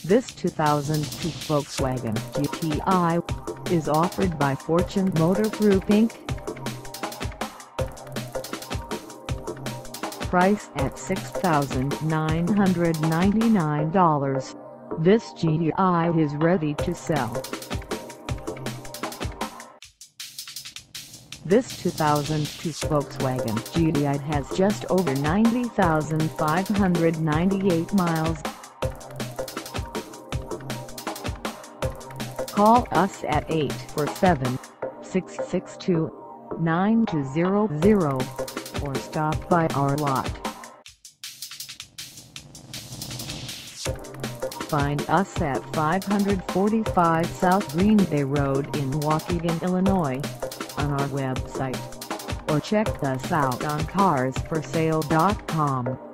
This 2002 Volkswagen GTI is offered by Fortune Motor Group Inc. Price at $6,999. This GTI is ready to sell. This 2002 Volkswagen GTI has just over 90,598 miles. Call us at 847-662-9200 or stop by our lot. Find us at 545 South Green Bay Road in Waukegan, Illinois, on our website, or check us out on carsforsale.com.